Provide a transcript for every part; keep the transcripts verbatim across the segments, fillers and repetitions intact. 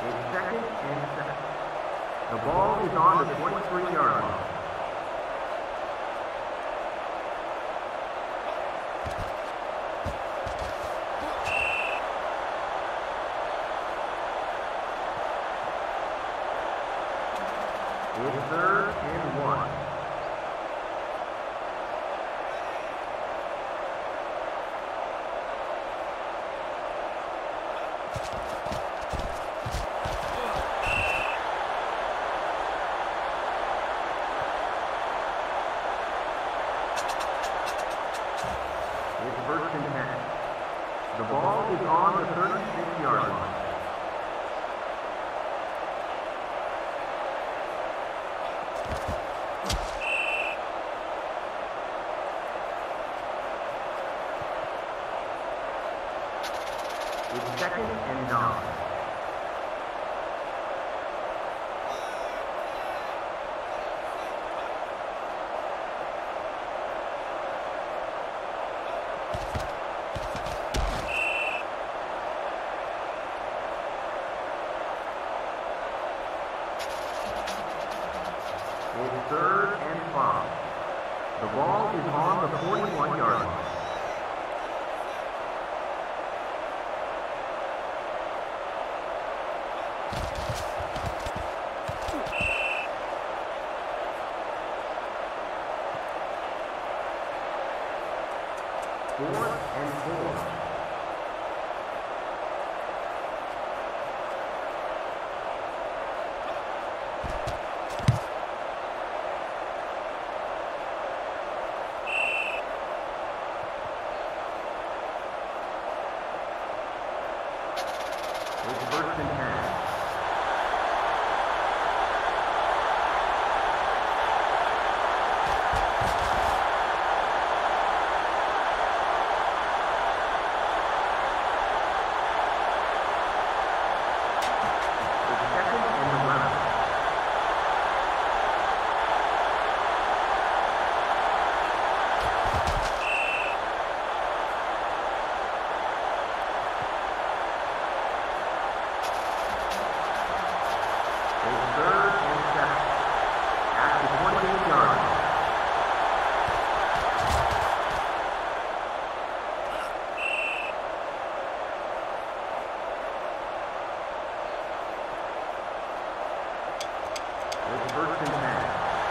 It's second and seven. The ball is on the twenty-three yard line. It's third and one. It's first and ten. The ball is on the thirty-six yard line. It's second and nine. It's third and five. The ball is on the forty-one yard line. Fourth and four. It's first and ten. It's first and ten.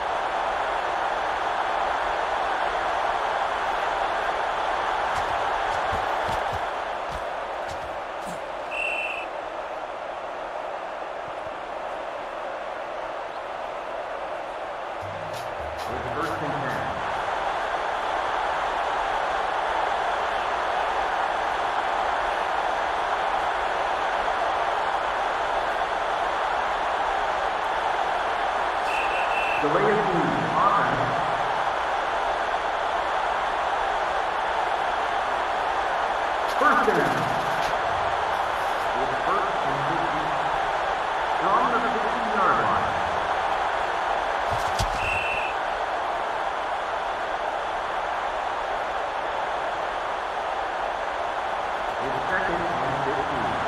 It's first and ten. The way of the offense. First down. It's first and fifty. From the fifty yard line. It's second and fifteen.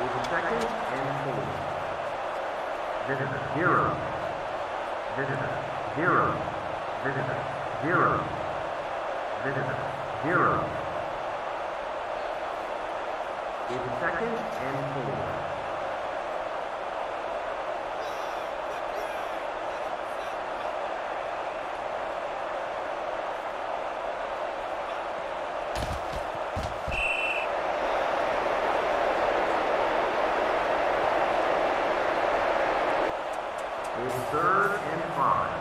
It's second and four. Visitor, zero. Visitor, zero. Visitor, zero. Visitor, zero. It's second and four. It's third and five.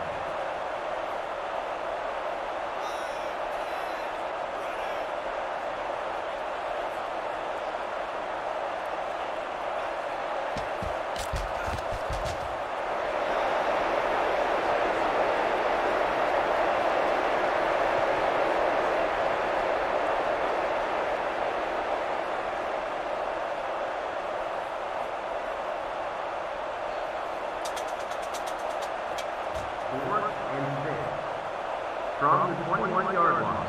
Fourth and six. From the twenty-one yard line.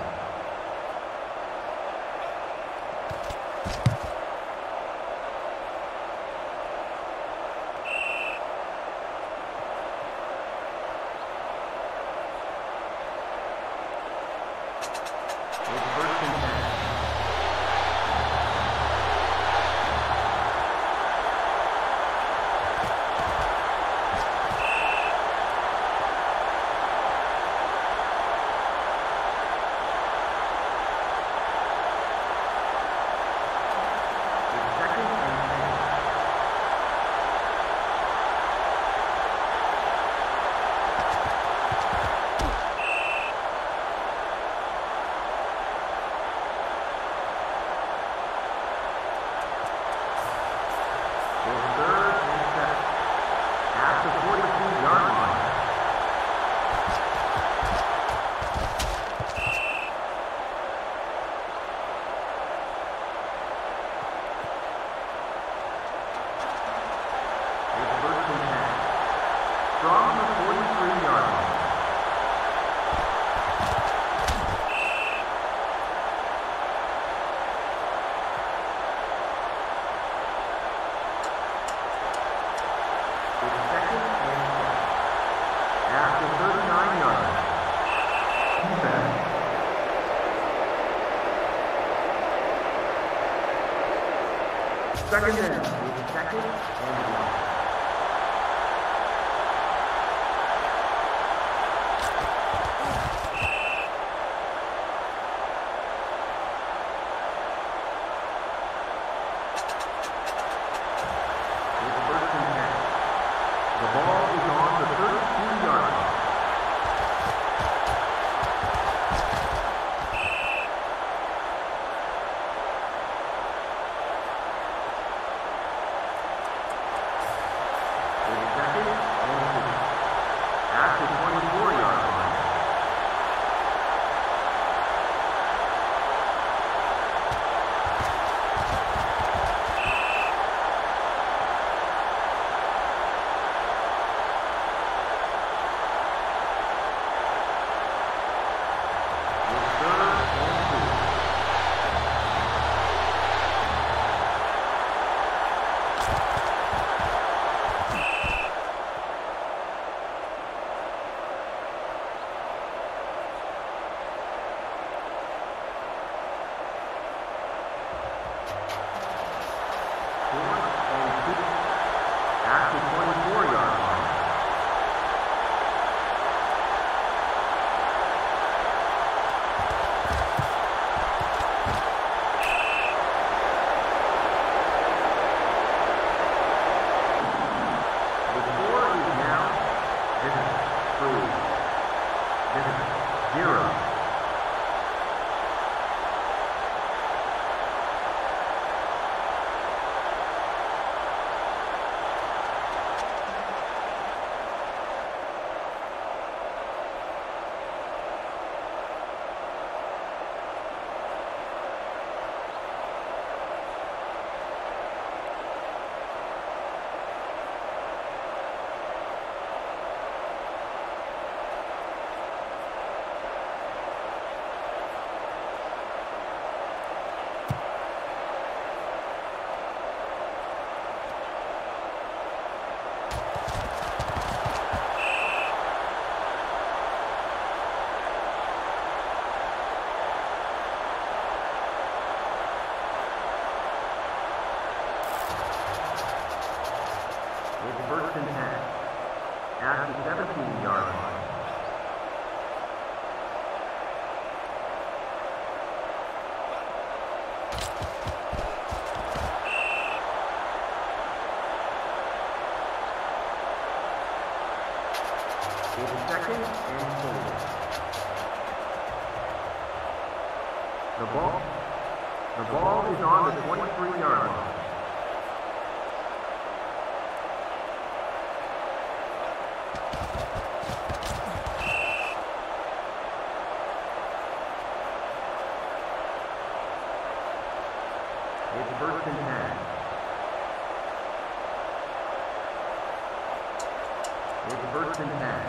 It's first and ten. From the forty-three yard line. It's second and ten. After thirty-nine yards. Defense. Second down. It's second and one. The ball is on the thirty-two yard line. It's second and two. At the twenty-four yard line. At the twenty-four yard line. The score is now visitor three, visitor zero. first and ten. At the seventeen-yard line. It's second and four. The ball, the ball is on the twenty-three-yard line. It's first and ten. It's first and ten.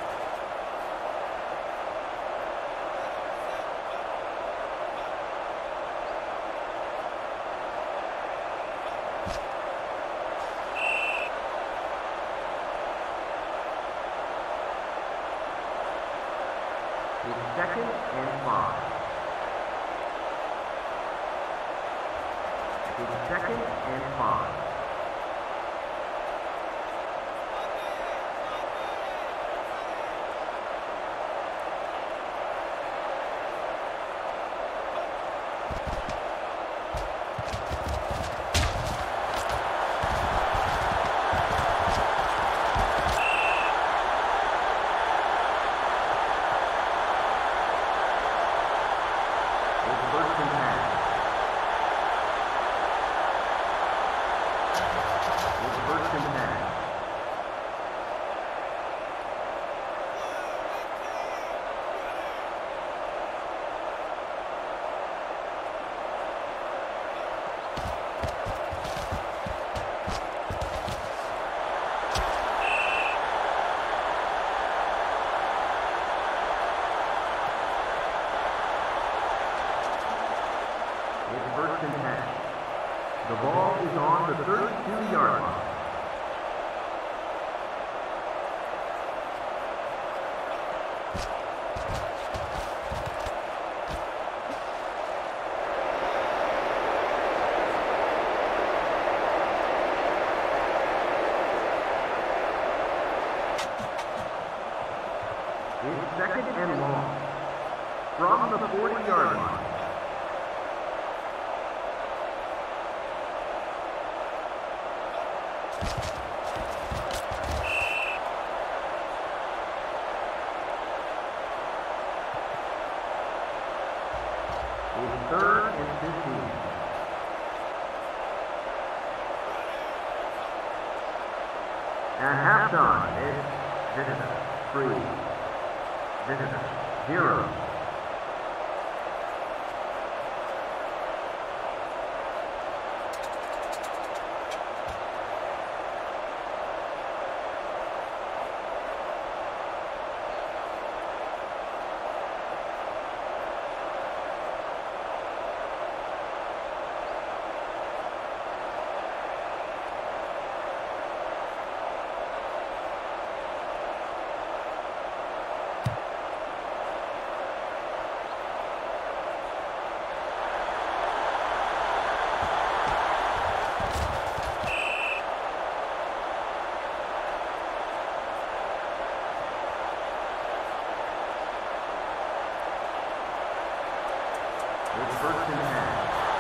It's second and five. It's second and five. First and ten. The ball is on the thirty-two-yard line. It's second and long from the forty-yard line. It's third and fifteen. At halftime, it's visitor three, visitor zero. It's first and ten.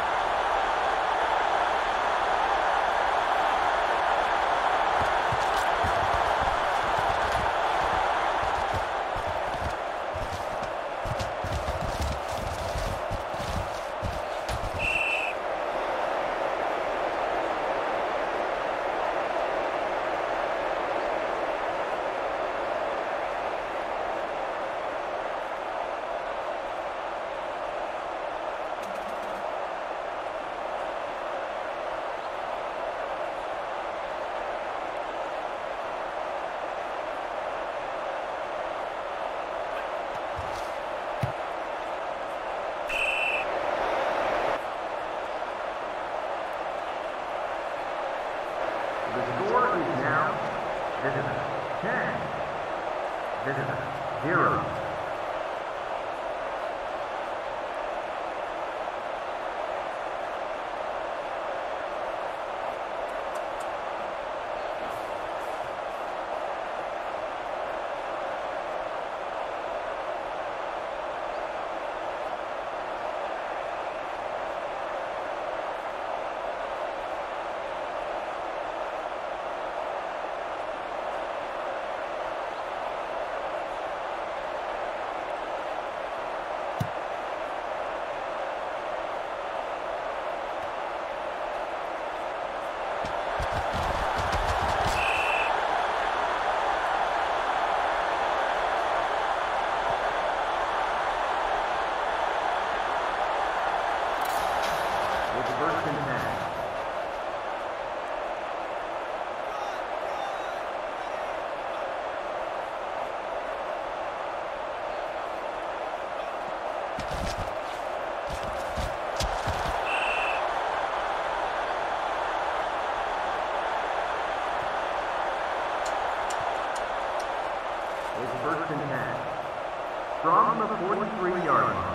The score is now visitor ten, visitor zero. first and ten. It's first and ten. From the forty-three yard line.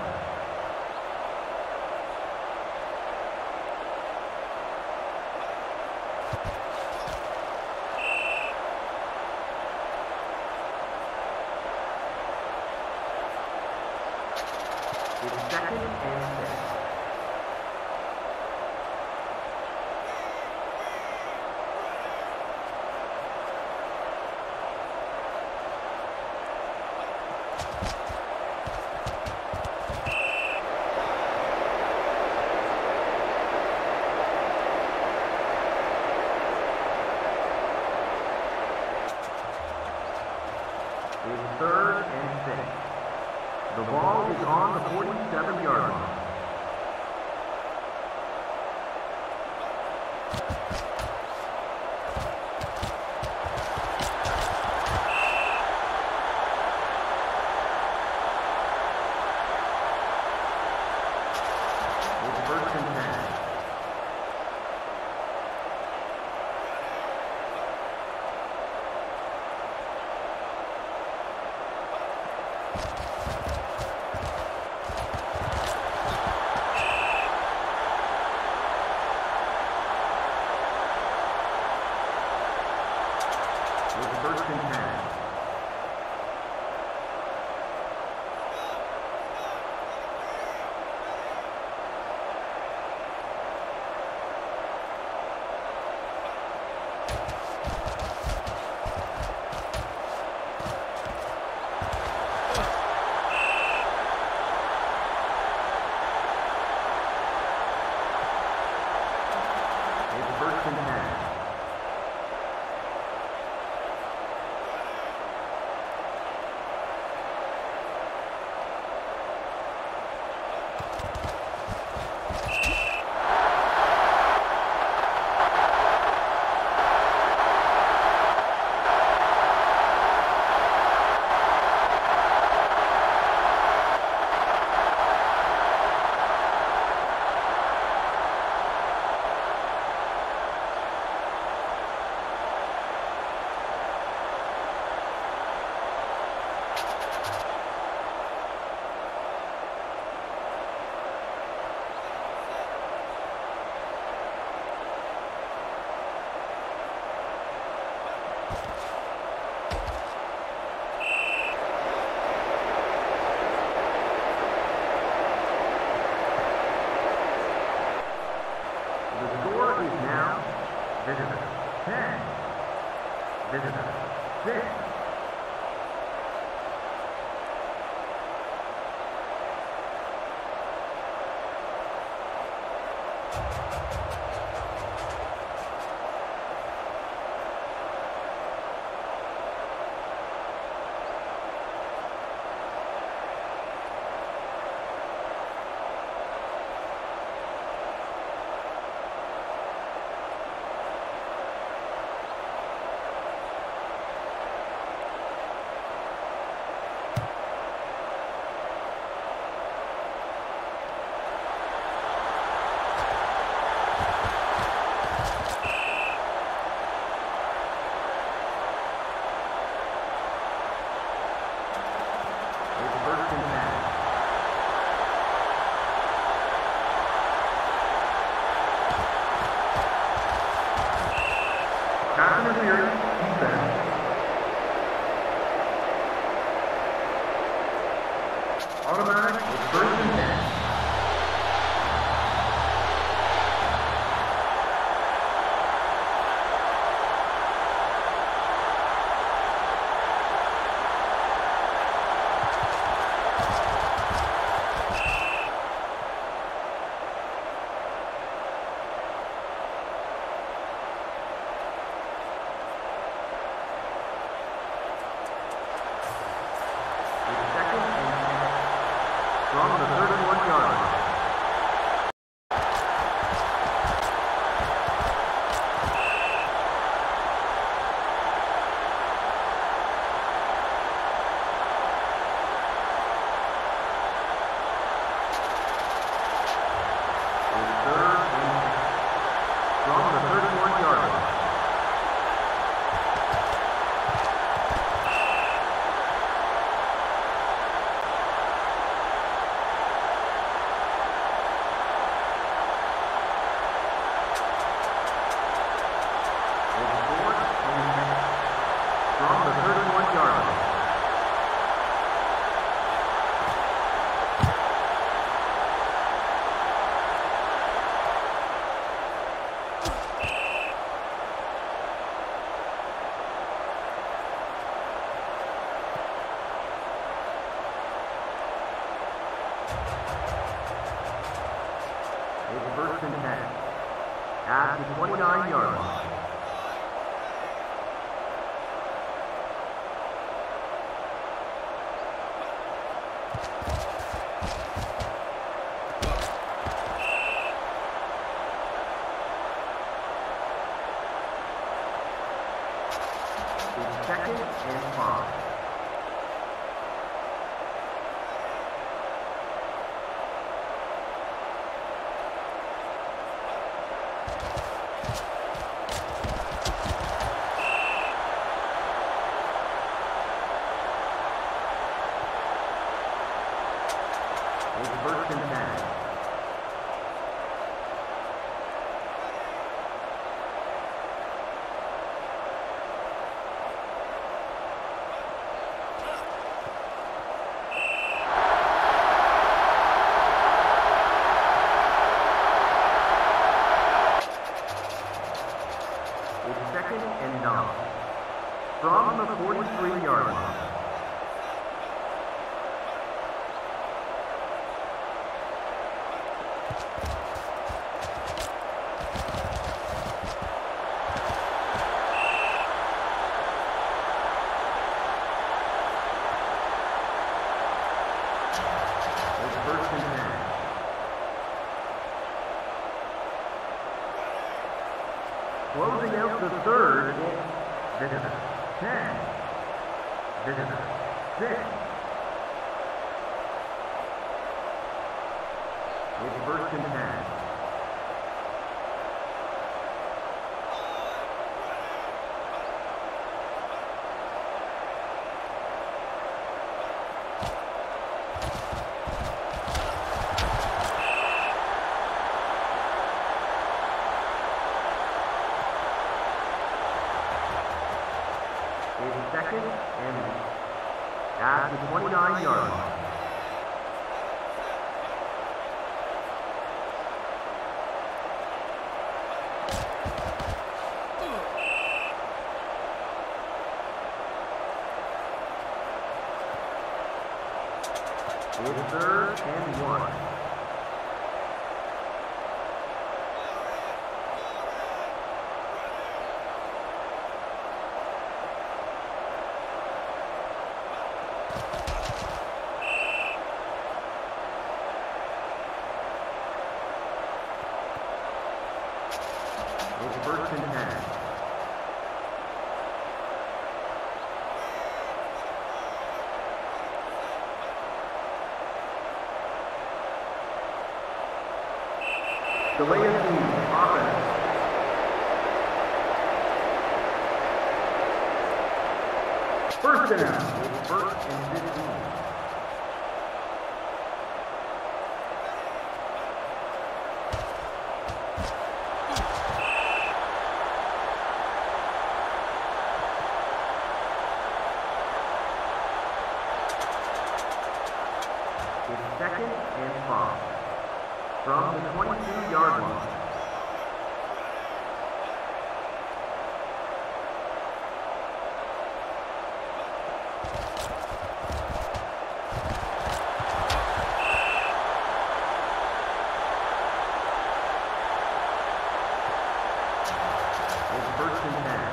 It's second and six. It's third and six. The ball is on the forty-seven yard line. It's first and ten. It's first and ten. It's first and ten. The score is now Visitors ten, Visitors six. Pass interference, defense. Automatic with first and ten. It's first and ten. At the twenty-nine yard line. It's second and five. First and ten. It's second and nine. From the forty-three yard line. First and ten. Closing out the third, visitor ten, visitor six. It's first and ten. Second and at the twenty-nine yard line. It's third and one. It's first and ten. Delay of game, offense. First down. It's first and fifteen. It's second and five. From the twenty-two yard line. It's first and ten.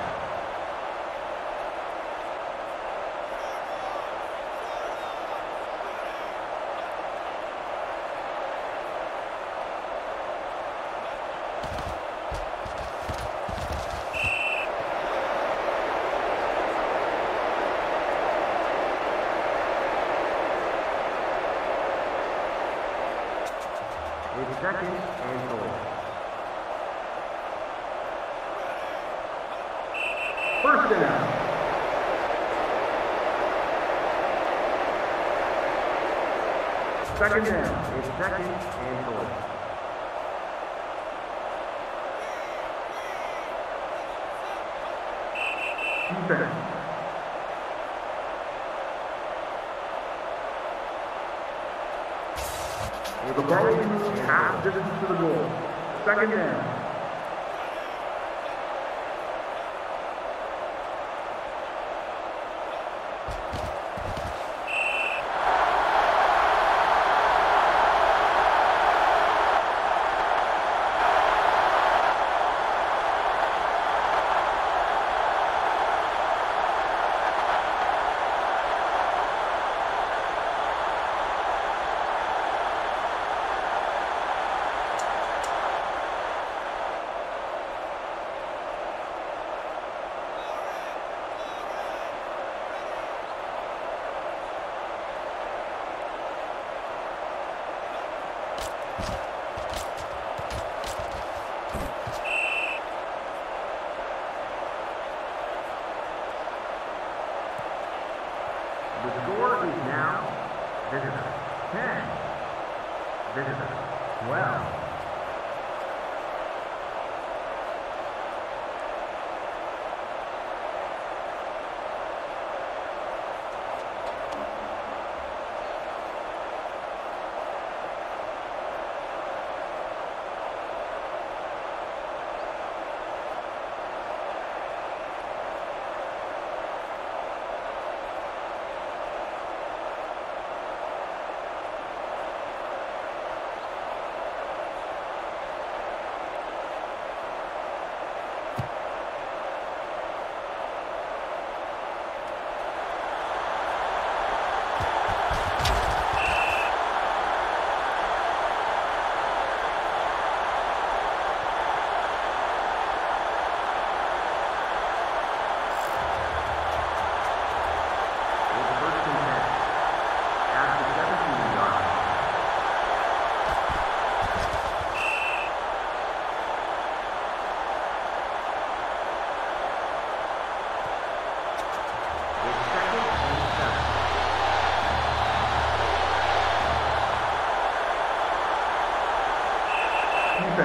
It's second and goal. First down. Second down. It's second and goal. Defense. The ball is half distance to the goal. Second down.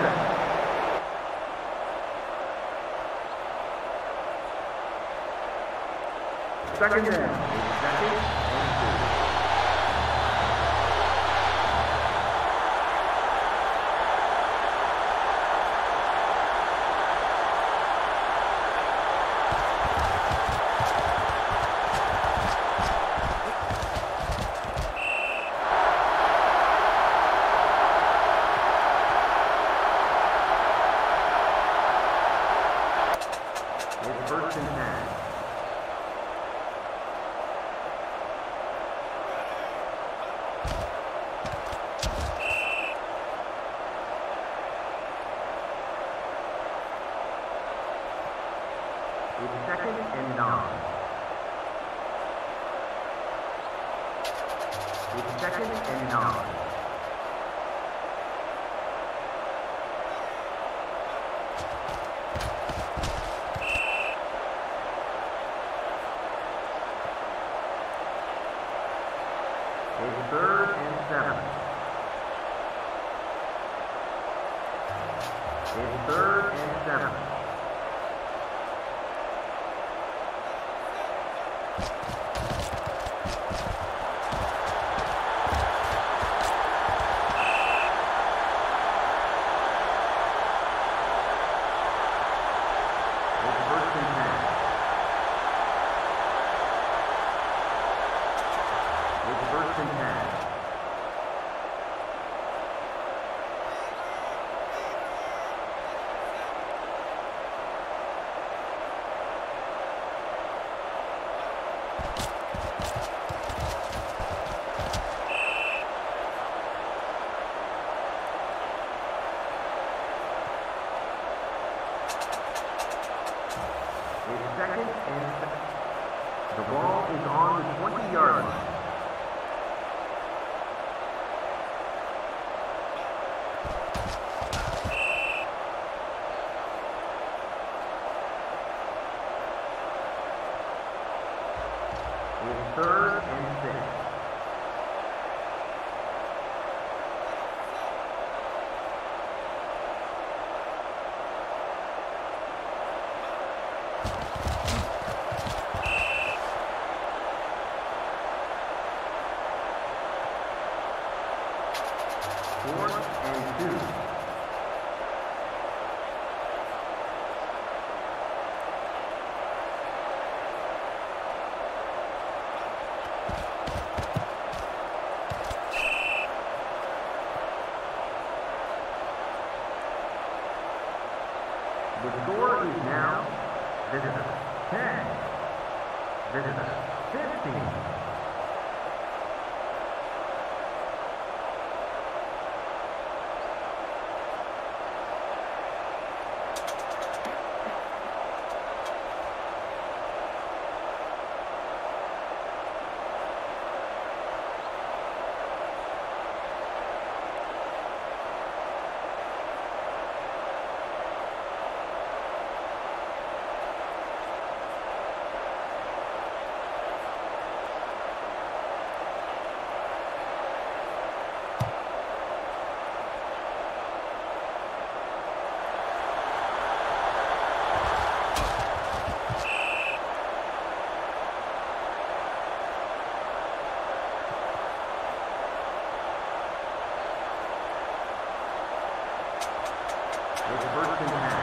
set. Second down. Second and two. It's first and ten. It's second and nine. It's second and nine. It's third and seven. It's third and seven. It's second and seven. The ball is on the twenty-yard line. It's third and six. Fourth and two. The score is now Visitors ten, Visitors fifteen. It's first and ten.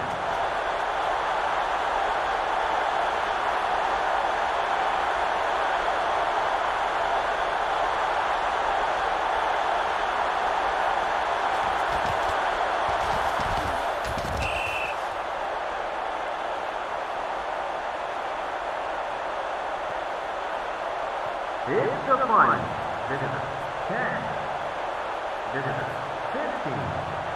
It's the final. Visitors ten, Visitors fifteen.